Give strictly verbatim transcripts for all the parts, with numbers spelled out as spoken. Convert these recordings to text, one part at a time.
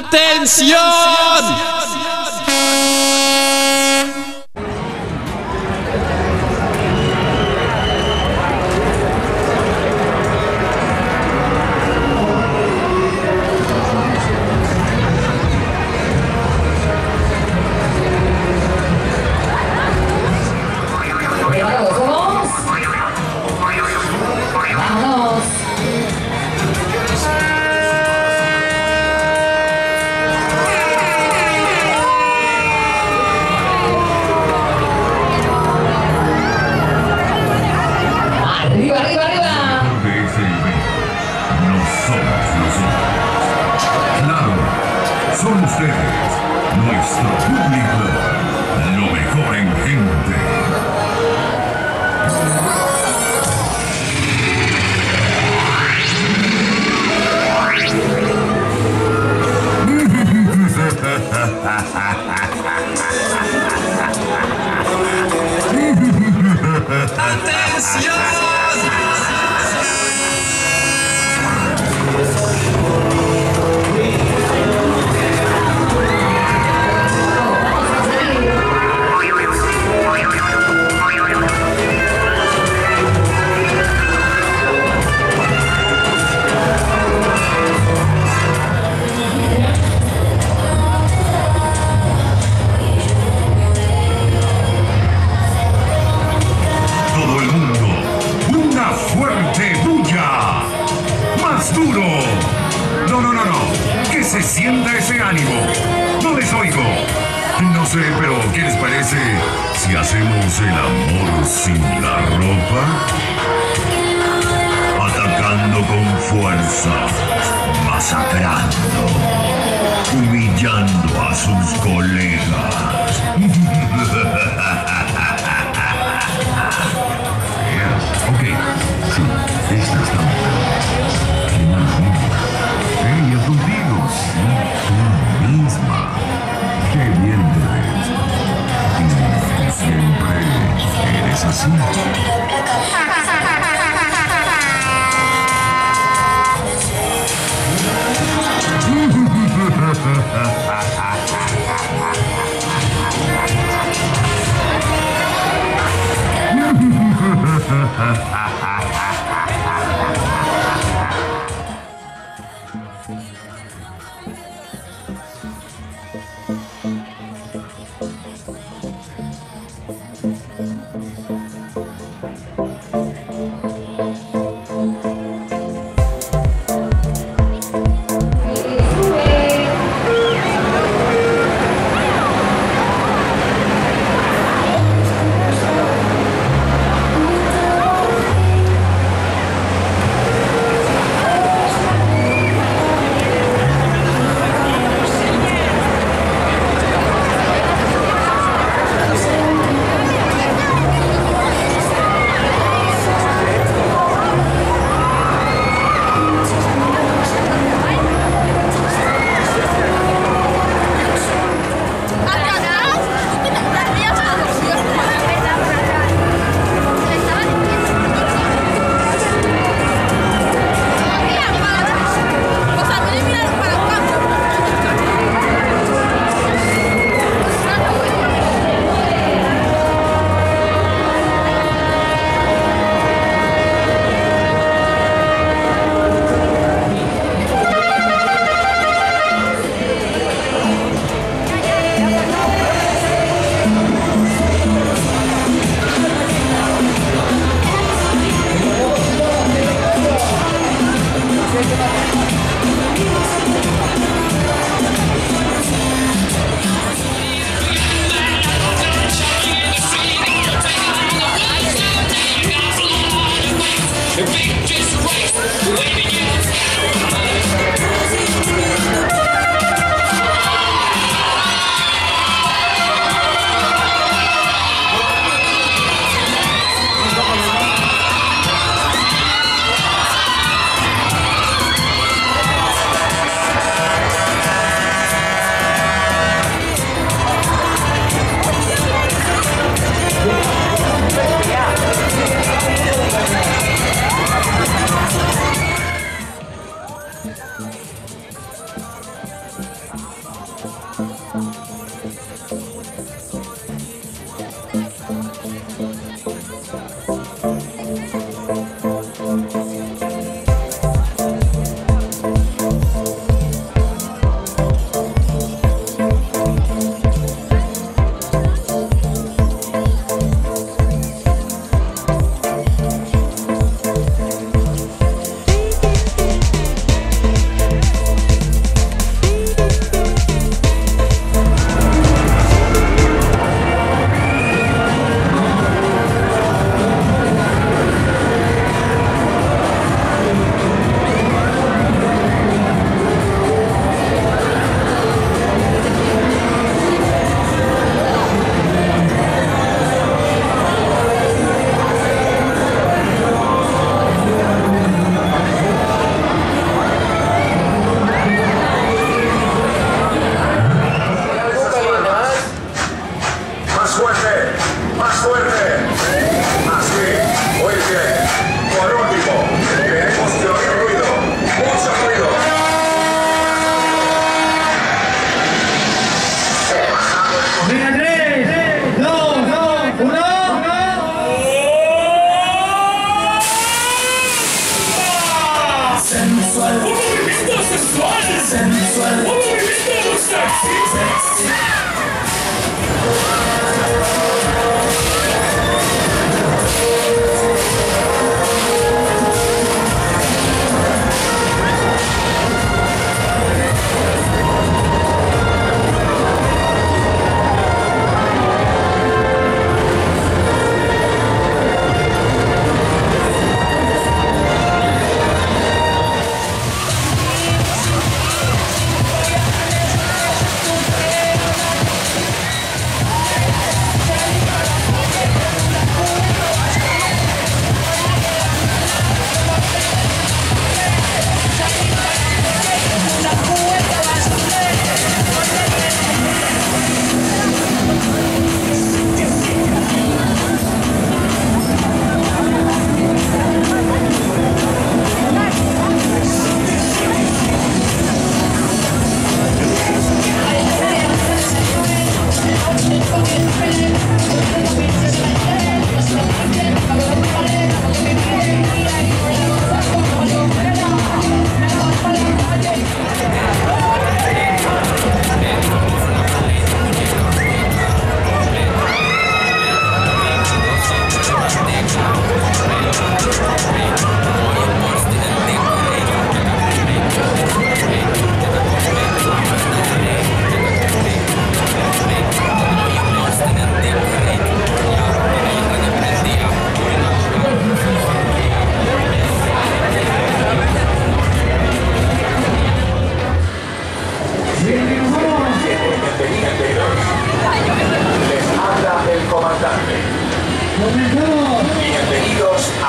¡Atención! ¿Preparados somos? ¡Vámonos! ¡Arriba, arriba, arriba! B F M, no somos nosotros. Claro, son ustedes, nuestro público, lo mejor en gente. Todo el mundo, una fuerte bulla. Más duro. No, no, no, no. Que se sienta ese ánimo. No les oigo. No sé, pero ¿qué les parece si hacemos el amor sin la ropa? Atacando con fuerza, masacrando, humillando a sus colegas. Ok, sí, esta está buena. ¿Qué más? Ella contigo, sí, tú misma. Qué bien te ves. Y tú siempre eres así.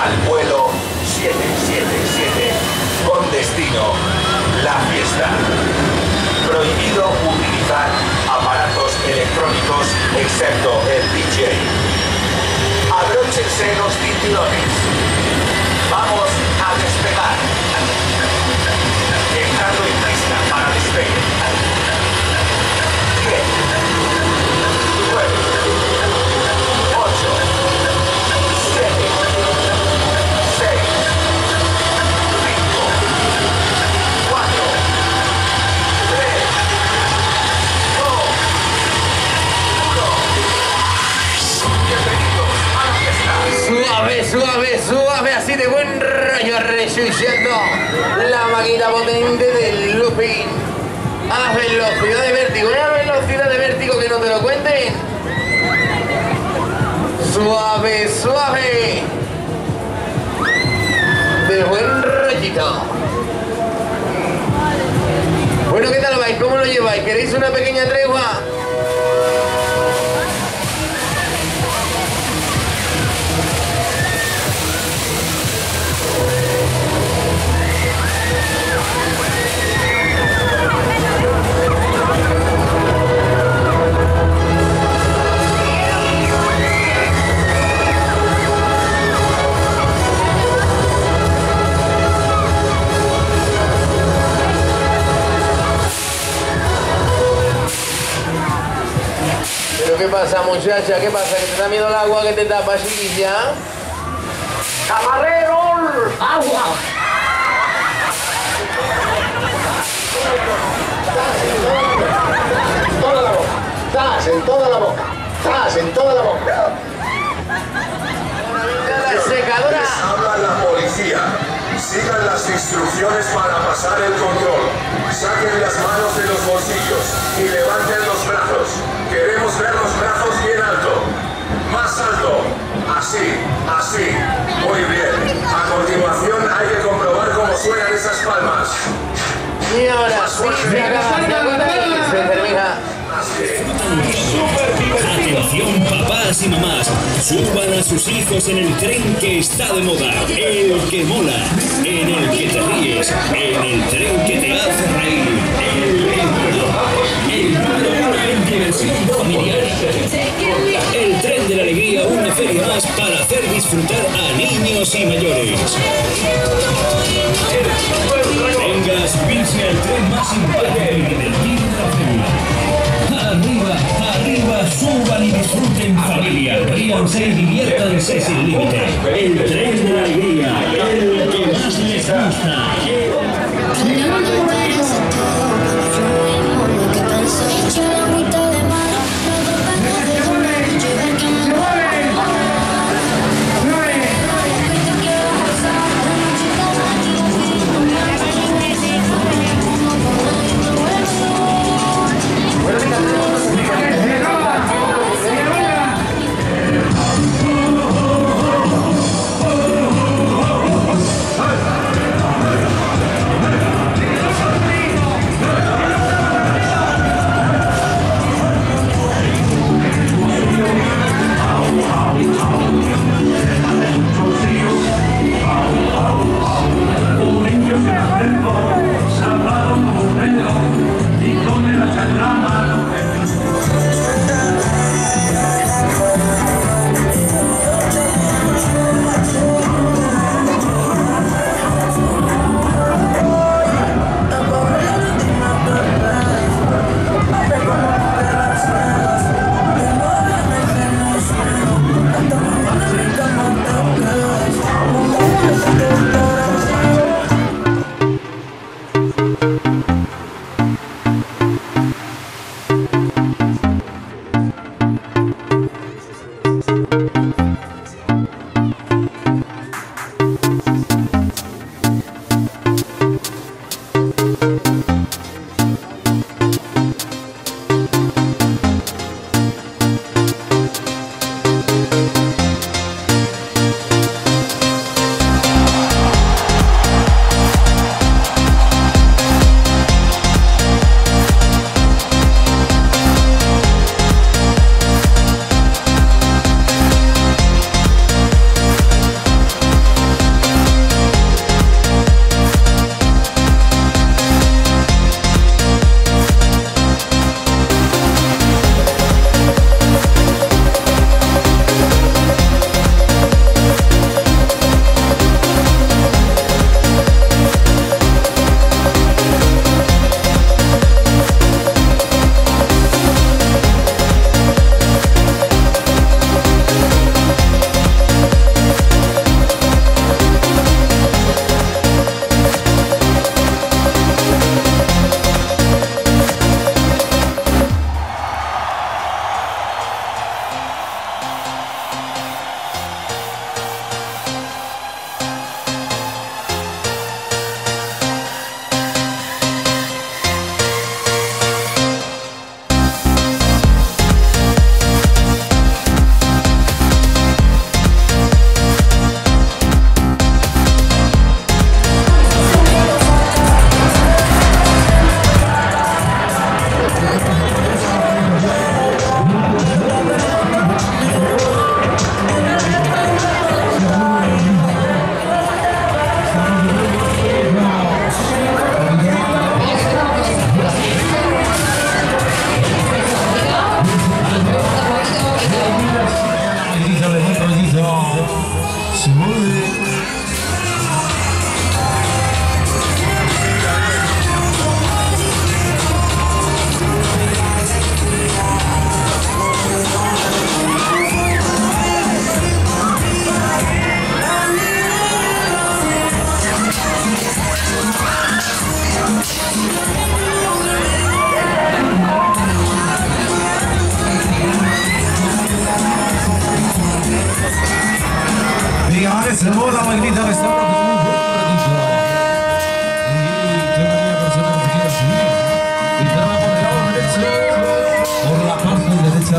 al vuelo siete siete siete con destino La Fiesta. Prohibido utilizar aparatos electrónicos excepto el D J. Abróchense los cinturones. Vamos a despegar. Entrando en pista para despegue. diez, nueve, ocho, siete, seis, cinco, cuatro, tres, dos, uno. Bienvenidos a la fiesta. Suave, suave, suave, así de buen rollo, resuciando la máquina potente del looping a velocidad de vértigo, una velocidad de vértigo que no te lo cuenten. Suave, suave, de buen rollito. Bueno, ¿qué tal vais? ¿Cómo lo lleváis? ¿Queréis una pequeña tregua? ¿Qué pasa, muchacha? ¿Qué pasa? ¿Que te da miedo el agua que te tapa, chiquilla? ¡Camarero! ¡Agua! Toda la boca. ¡Zas! En toda la boca. ¡Zas! En toda la boca. La secadora. Les habla la policía. Sigan las instrucciones para pasar el control. Saquen las manos de los bolsillos y levanten los brazos. Queremos ver los brazos bien alto. Más alto. Así, así. Muy bien. A continuación hay que comprobar cómo suenan esas palmas. Y ahora sí se acaba, se acaba y se termina. Atención papás y mamás, suban a sus hijos en el tren que está de moda, el que mola, en el que te ríes, en el tren que te hace reír, el el número uno en diversión familiar. El tren de la alegría, una feria más para hacer disfrutar a niños y mayores. Venga a subirse al tren más simpático y divertido de la feria. Arriba, arriba, suban y disfruten familia, ríanse y diviértanse sin límite. El tren de la alegría, el que más les gusta.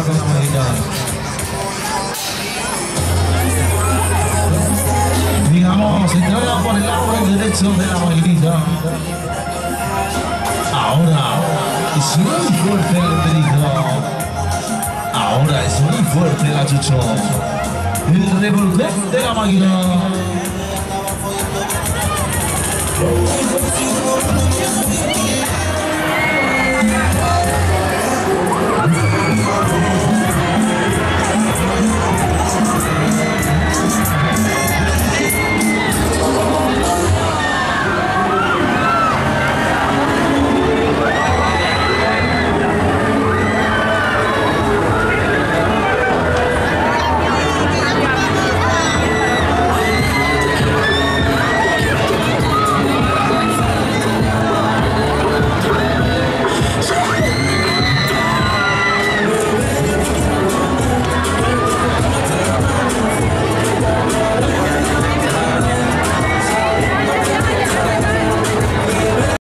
con la máquina. Digamos, entrada por el lado derecho de la maquinita. Ahora es muy fuerte el perico. Ahora es muy fuerte el achucho. El revolver de la máquina.